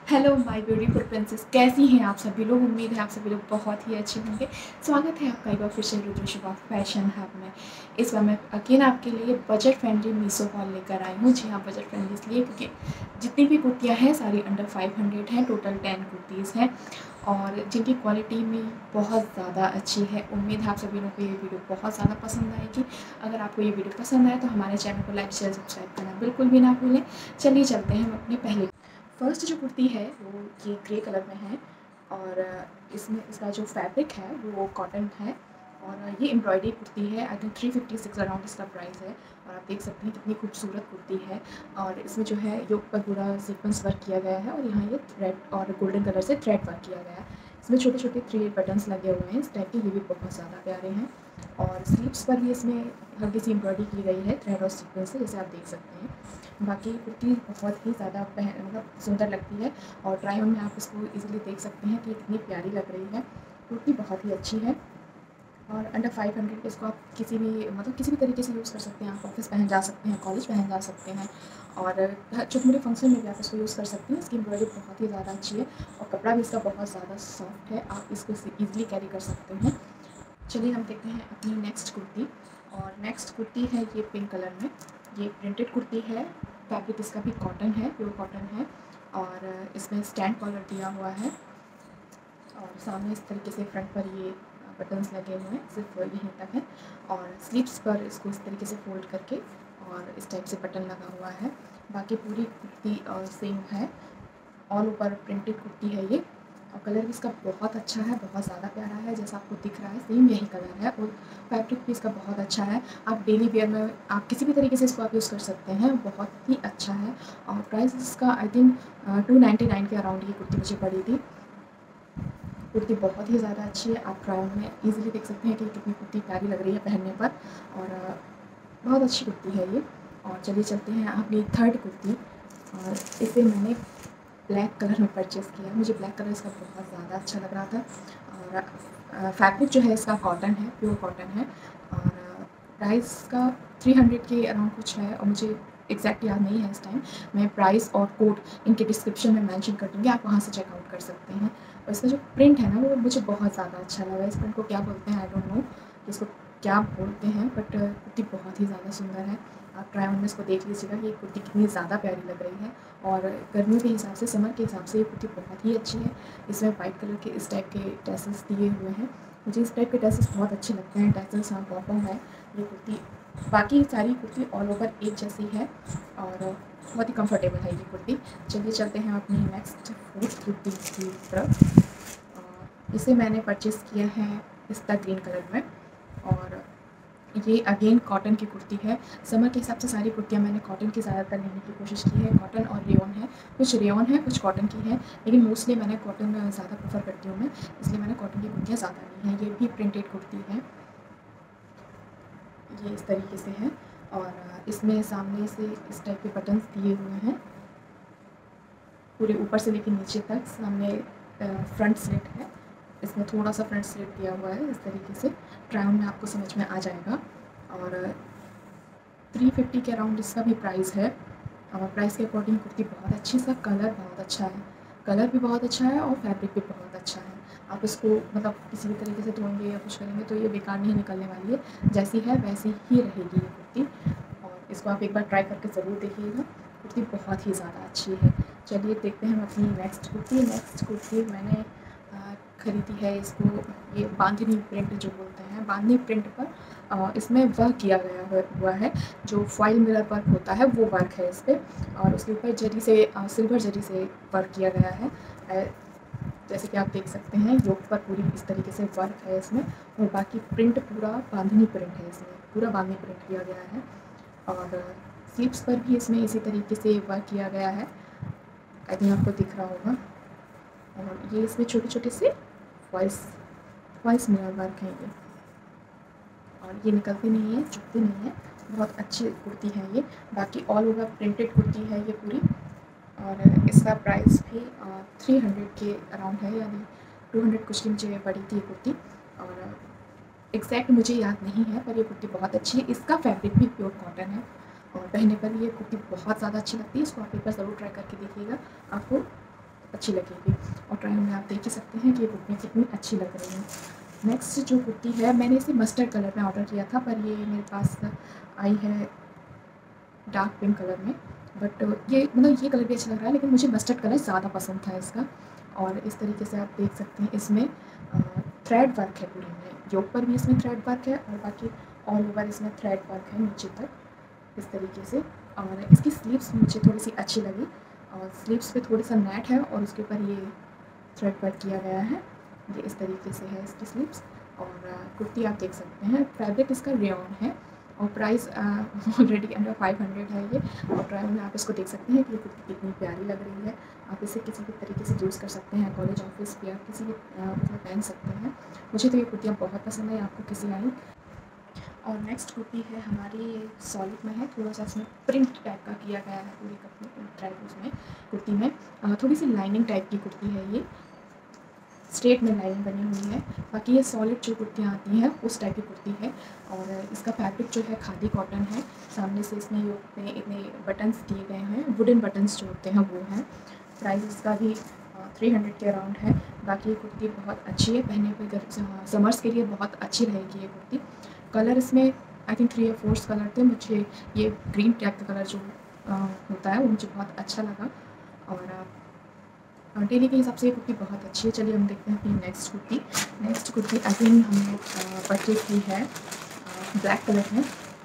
Hello my beautiful princess, कैसी हैं आप सभी लोग। उम्मीद है आप सभी लोग बहुत ही अच्छे होंगे। स्वागत है आपका एक बार फिर से रुद्र फैशन हब में। इस बार मैं अगेन आपके लिए बजट फ्रेंडली मीशो हॉल लेकर आई हूँ। जी हाँ, बजट फ्रेंडली इसलिए क्योंकि जितनी भी कुर्तियाँ हैं सारी अंडर 500 हैं। टोटल 10 कुर्तीज़ हैं और जिनकी क्वालिटी में बहुत ज़्यादा अच्छी है। उम्मीद है आप सभी लोगों को ये वीडियो बहुत ज़्यादा पसंद आएगी। अगर आपको ये वीडियो पसंद आए तो हमारे चैनल को लाइक शेयर सब्सक्राइब करना बिल्कुल भी ना भूलें। चलिए चलते हैं हम अपने पहले। फर्स्ट जो कुर्ती है वो ये ग्रे कलर में है और इसमें इसका जो फैब्रिक है वो कॉटन है और ये एम्ब्रॉयडरी कुर्ती है। आई थिंक 356 अराउंड इसका प्राइस है और आप देख सकते हैं कितनी खूबसूरत कुर्ती है। और इसमें जो है योग पर पूरा सीक्वेंस वर्क किया गया है और यहाँ ये थ्रेड और गोल्डन कलर से थ्रेड वर्क किया गया है। इसमें छोटे छोटे 3 बटन्स लगे हुए हैं इस टाइप के, ये भी बहुत ज़्यादा प्यारे हैं। और स्लीव्स पर भी इसमें हल्की सी एम्ब्रॉयडरी की गई है थ्रेड और सीक्वेंस से, जैसे आप देख सकते हैं। बाकी कुर्ती बहुत ही ज़्यादा मतलब सुंदर लगती है और ट्राई ऑन में आप इसको इजीली देख सकते हैं कि कितनी प्यारी लग रही है। कुर्ती बहुत ही अच्छी है और अंडर 500 इसको आप किसी भी किसी भी तरीके से यूज़ कर सकते हैं। आप ऑफिस पहन जा सकते हैं, कॉलेज पहन जा सकते हैं और छोटे मोटे फंक्शन में भी आप इसको यूज़ कर सकते हैं। इसकी एम्ब्रॉयडरी बहुत ही ज़्यादा अच्छी है और कपड़ा भी इसका बहुत ज़्यादा सॉफ्ट है, आप इसको ईजिली कैरी कर सकते हैं। चलिए हम देखते हैं अपनी नेक्स्ट कुर्ती। और नेक्स्ट कुर्ती है ये पिंक कलर में। ये प्रिंटेड कुर्ती है, फैब्रिक इसका भी कॉटन है, प्योर कॉटन है और इसमें स्टैंड कॉलर दिया हुआ है और सामने इस तरीके से फ्रंट पर ये बटन्स लगे हुए हैं, सिर्फ यहीं तक है। और स्लीव्स पर इसको इस तरीके से फोल्ड करके और इस टाइप से बटन लगा हुआ है। बाकी पूरी कुर्ती सेम है, ऑल ऊपर प्रिंटेड कुर्ती है ये और कलर भी इसका बहुत अच्छा है, बहुत ज़्यादा प्यारा है। जैसा आपको दिख रहा है सेम यही कलर है और फैब्रिक भी इसका बहुत अच्छा है। आप डेली वेयर में आप किसी भी तरीके से इसको आप यूज़ कर सकते हैं, बहुत ही अच्छा है। और प्राइस इसका आई थिंक 299 के अराउंड ये कुर्ती मुझे पड़ी थी। कुर्ती बहुत ही ज़्यादा अच्छी है, आप ट्राई ऑन में ईजिली देख सकते हैं कि कितनी कुर्ती प्यारी लग रही है पहनने पर और बहुत अच्छी कुर्ती है ये। और चलिए चलते हैं अपनी थर्ड कुर्ती और इसे मैंने ब्लैक कलर में परचेज़ किया। मुझे ब्लैक कलर इसका बहुत ज़्यादा अच्छा लग रहा था और फैब्रिक जो है इसका कॉटन है, प्योर कॉटन है और प्राइस का 300 के अराउंड कुछ है और मुझे एग्जैक्ट याद नहीं है इस टाइम। मैं प्राइस और कोड इनके डिस्क्रिप्शन में मेंशन कर दूँगी, आप वहाँ से चेकआउट कर सकते हैं। और इसका जो प्रिंट है ना वो मुझे बहुत ज़्यादा अच्छा लगा। इस प्रिंट को क्या बोलते हैं आई डोंट नो, इसको क्या बोलते हैं, बट कुर्ती बहुत ही ज़्यादा सुंदर है। आप ट्राई ऑन में इसको देख लीजिएगा कि ये कुर्ती कितनी ज़्यादा प्यारी लग रही है और गर्मियों के हिसाब से, समर के हिसाब से ये कुर्ती बहुत ही अच्छी है। इसमें वाइट कलर के इस टाइप के टैसल्स दिए हुए हैं, मुझे इस टाइप के टैसल्स बहुत अच्छे लगते हैं। टैसल्स हाँ पॉपम है ये कुर्ती। बाकी सारी कुर्ती ऑल ओवर एक जैसी है और बहुत ही कंफर्टेबल है ये कुर्ती। चलिए चलते हैं अपनी नेक्स्ट फोर्थ कुर्ती की तरफ। इसे मैंने परचेज़ किया है पिस्ता ग्रीन कलर में और ये अगेन कॉटन की कुर्ती है। समर के हिसाब से सारी कुर्तियाँ मैंने कॉटन की ज़्यादातर लेने की कोशिश की है। कॉटन और रेयॉन है, कुछ रेयॉन है कुछ कॉटन की है, लेकिन मोस्टली मैंने कॉटन ज़्यादा प्रेफर करती हूँ मैं, इसलिए मैंने कॉटन की कुर्तियाँ ज़्यादा ली हैं। ये भी प्रिंटेड कुर्ती है, ये इस तरीके से है और इसमें सामने से इस टाइप के बटन्स दिए हुए हैं पूरे ऊपर से लेकर नीचे तक। सामने फ्रंट स्लिट है, इसमें थोड़ा सा फ्रंट स्लिट दिया हुआ है इस तरीके से। ट्राई ऑन में आपको समझ में आ जाएगा। और 350 के अराउंड इसका भी प्राइस है और प्राइस के अकॉर्डिंग कुर्ती बहुत अच्छी, इसका कलर बहुत अच्छा है, कलर भी बहुत अच्छा है और फैब्रिक भी बहुत अच्छा है। आप इसको किसी भी तरीके से धोएंगे या कुछ करेंगे तो ये बेकार नहीं निकलने वाली है, जैसी है वैसी ही रहेगी ये कुर्ती। और इसको आप एक बार ट्राई करके ज़रूर देखिएगा, कुर्ती बहुत ही ज़्यादा अच्छी है। चलिए देखते हैं हम अपनी नेक्स्ट कुर्ती। नेक्स्ट कुर्ती मैंने ख़रीदी है, इसको ये बांधनी प्रिंट जो बोलते हैं, बांधनी प्रिंट पर इसमें वर्क किया गया हुआ है, जो फॉइल मिरर वर्क होता है वो वर्क है इस पर और उसके ऊपर जरी से सिल्वर जरी से वर्क किया गया है। जैसे कि आप देख सकते हैं योग पर पूरी इस तरीके से वर्क है इसमें और बाकी प्रिंट पूरा बांधनी प्रिंट है, इसमें पूरा बांधनी प्रिंट किया गया है और स्लीव्स पर भी इसमें इसी तरीके से वर्क किया गया है। आई थिंक आपको दिख रहा होगा। और ये इसमें छोटे छोटे से वॉइस मिरर वर्क है ये और ये निकलती नहीं है, चुभती नहीं है, बहुत अच्छी कुर्ती है ये। बाकी ऑल ओवर प्रिंटेड कुर्ती है ये पूरी और इसका प्राइस भी 300 के अराउंड है, यानी 200 कुछ की मुझे पड़ी थी ये कुर्ती और एग्जैक्ट मुझे याद नहीं है, पर ये कुर्ती बहुत अच्छी है। इसका फैब्रिक भी प्योर कॉटन है और पहनने पर भी ये कुर्ती बहुत ज़्यादा अच्छी लगती है। इसको आप एक बार ज़रूर ट्राई करके देखिएगा, आपको अच्छी लगेगी। और ट्राई में आप देख ही सकते हैं कि ये कुर्तियाँ कितनी अच्छी लग रही हैं। नेक्स्ट जो कुर्ती है, मैंने इसे मस्टर्ड कलर में ऑर्डर किया था, पर ये मेरे पास आई है डार्क पिंक कलर में। बट ये मतलब ये कलर भी अच्छा लग रहा है, लेकिन मुझे मस्टर्ड कलर ज़्यादा पसंद था इसका। और इस तरीके से आप देख सकते हैं, इसमें थ्रेड वर्क है पूरी में, योक पर भी इसमें थ्रेड वर्क है और बाकी ऑल ओवर इसमें थ्रेड वर्क है नीचे तक इस तरीके से। और इसकी स्लीव्स मुझे थोड़ी सी अच्छी लगी, और स्लीव्स पे थोड़ा सा नेट है और उसके ऊपर ये थ्रेड वर्क किया गया है। ये इस तरीके से है इसकी स्लीव्स। और कुर्ती आप देख सकते हैं, फैब्रिक इसका रेयॉन है और प्राइस ऑलरेडी अंडर 500 है ये। और ट्रायल में आप इसको देख सकते हैं कि ये कुर्ती कितनी प्यारी लग रही है। आप इसे किसी भी तरीके से यूज़ कर सकते हैं, कॉलेज ऑफिस या किसी भी मतलब पहन सकते हैं। मुझे तो ये कुर्तियाँ बहुत पसंद है, आपको कैसी आई। और नेक्स्ट कुर्ती है हमारी, सॉलिड में है, थोड़ा सा इसमें प्रिंट टाइप का किया गया है पूरी कपड़े टाइप उसमें कुर्ती में। थोड़ी सी लाइनिंग टाइप की कुर्ती है ये, स्ट्रेट में लाइनिंग बनी हुई है। बाकी ये सॉलिड जो कुर्तियाँ आती हैं उस टाइप की कुर्ती है। और इसका फैब्रिक जो है खादी कॉटन है। सामने से इसमें योक पे इतने बटन्स दिए गए हैं, वुडन बटन्स जो होते हैं वो हैं। प्राइस इसका भी 300 के अराउंड है। बाकी ये कुर्ती बहुत अच्छी है, पहनने पे समर्स के लिए बहुत अच्छी रहेगी ये कुर्ती। कलर इसमें आई थिंक 3 या 4 कलर थे। मुझे ये ग्रीन टाइप का कलर जो होता है वो मुझे बहुत अच्छा लगा। और डेली के हिसाब से ये कुर्ती बहुत अच्छी है। चलिए हम देखते हैं अपनी next kurti. Next kurti again हमने परचेज की है ब्लैक कलर में।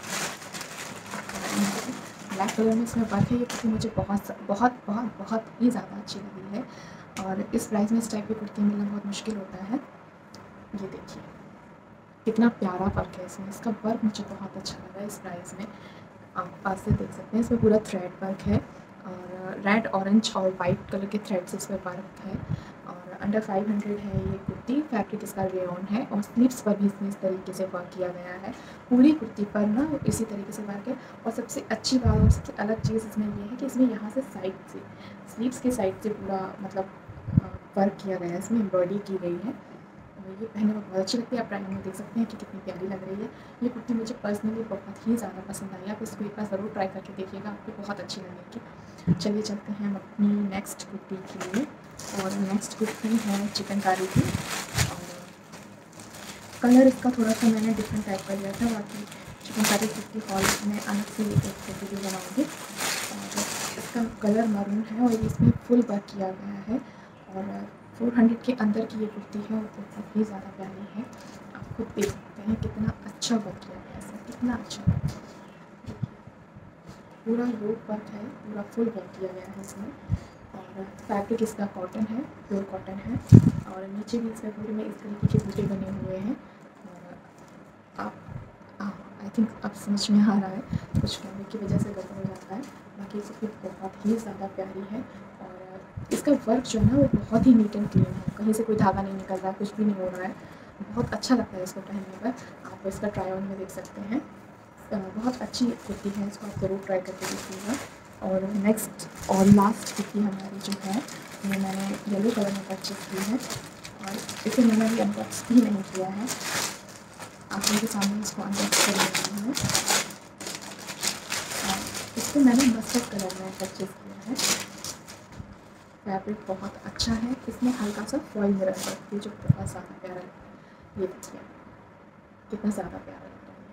ब्लैक कलर में इसमें वर्क है। ये कुर्ती मुझे बहुत बहुत बहुत बहुत ही ज़्यादा अच्छी लगी है। और इस प्राइस में इस टाइप की कुर्ती मिलना बहुत मुश्किल होता है। ये देखिए कितना प्यारा वर्क है इसमें, इसका वर्क मुझे बहुत अच्छा लगा इस प्राइस में। आप पास से देख सकते हैं, इसमें पूरा थ्रेड वर्क है और रेड ऑरेंज और वाइट कलर के थ्रेड से इसमें वर्क है। और अंडर 500 है ये कुर्ती। फैब्रिक इसका रेयॉन है और स्लीव्स पर भी इसमें इस तरीके से वर्क किया गया है। पूरी कुर्ती पर ना इसी तरीके से वर्क है। और सबसे अच्छी बात और सबसे अलग चीज़ इसमें ये है कि इसमें यहाँ से साइड से स्लीव्स के साइड से पूरा मतलब वर्क किया गया है, इसमें एम्ब्रॉयडरी की गई है। ये पहनने में बहुत अच्छी लगती है। आप प्राइस में देख सकते हैं कि कितनी प्यारी लग रही है। ये कुर्ती मुझे पर्सनली बहुत ही ज़्यादा पसंद आई। आप इसको एक बार ज़रूर ट्राई करके देखिएगा, आपको बहुत अच्छी लगेगी। चलिए चलते हैं हम अपनी नेक्स्ट कुर्ती के लिए। और नेक्स्ट कुर्ती है चिकनकारी की। और कलर इसका थोड़ा सा मैंने डिफरेंट टाइप का लिया था। बाकी चिकनकारी कुर्ती हॉल में अलग से एक वीडियो बनाऊँगी। और इसका कलर मरून है और इसमें फुल वर्क किया गया है। और 400 के अंदर की ये कुर्ती है और बहुत ही ज़्यादा प्यारी है। आप खुद देख सकते हैं कितना अच्छा वर्क किया गया है इसमें, कितना अच्छा वर्क। पूरा योक वर्क है, पूरा फुल वर्क किया गया है इसमें। और फैब्रिक इसका कॉटन है, प्योर कॉटन है। और नीचे भी इसमें पूरे में इस तरीके के बूटे बने हुए हैं। और आप आई थिंक अब समझ में आ रहा है, कुछ कैमरे की वजह से गड़बड़ हो जाता है। बाकी कुर्ती बहुत ही ज़्यादा प्यारी है। और इसका वर्क जो है ना वो बहुत ही नीट एंड क्लीन है, कहीं से कोई धागा नहीं निकल रहा है, कुछ भी नहीं हो रहा है। बहुत अच्छा लगता है इसको पहनने पर। आप इसका ट्राई ऑन में देख सकते हैं, बहुत अच्छी कुर्ती है, इसको आप ज़रूर ट्राई करके देखिएगा। और नेक्स्ट और लास्ट कुर्ती हमारी जो है ये मैंने येलो कलर में परचेज़ की है। और इसे मैंने अभी अनबॉक्स भी नहीं किया है, आप लोगों के सामने इसको अनबॉक्स कर रही हूँ। इसको मैंने मस्टर्ड कलर में परचेज़ किया है। फैब्रिक बहुत अच्छा है, इसमें हल्का सा फॉइल मिरर वर्क है जो बहुत ज़्यादा प्यारा लगता है। ये देखिए कितना ज़्यादा प्यारा लगता है।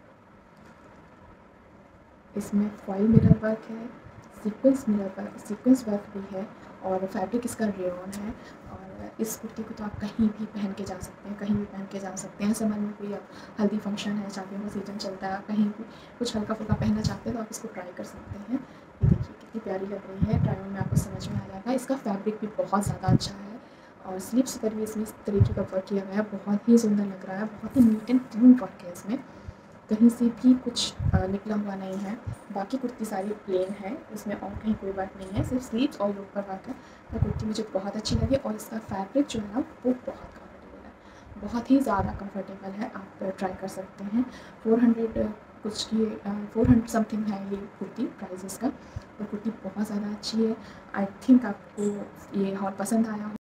इसमें फॉइल मिरर वर्क है, सीक्वेंस वर्क भी है। और फैब्रिक इसका रेयॉन है। और इस कुर्ती को तो आप कहीं भी पहन के जा सकते हैं, कहीं भी पहन के जा सकते हैं। समर में कोई हल्दी फंक्शन है, शादियों का सीज़न चलता है, कहीं भी कुछ हल्का फुल्का पहनना चाहते हैं तो आप इसको ट्राई कर सकते हैं। ये देखिए कितनी प्यारी लग रही है, ट्राई ऑन में आपको समझ में आ जाएगा। इसका फैब्रिक भी बहुत ज़्यादा अच्छा है। और स्लीव्स पर भी इसमें इस तरीके का वर्क किया गया है, बहुत ही सुंदर लग रहा है। बहुत ही नीट एंड क्लीन वर्क है इसमें, कहीं से भी कुछ निकला हुआ नहीं है। बाकी कुर्ती सारी प्लेन है, उसमें और कहीं कोई वर्क नहीं है, सिर्फ स्लीव्स और योक पर वर्क है। तो कुर्ती मुझे बहुत अच्छी लगी। और इसका फैब्रिक जो है ना वो बहुत कम्फर्टेबल है, बहुत ही ज़्यादा कम्फर्टेबल है। आप ट्राई कर सकते हैं। 400 कुछ की 400 समथिंग है ये कुर्ती प्राइस इसका। और कुर्ती बहुत ज़्यादा अच्छी है। आई थिंक आपको ये और पसंद आया हो।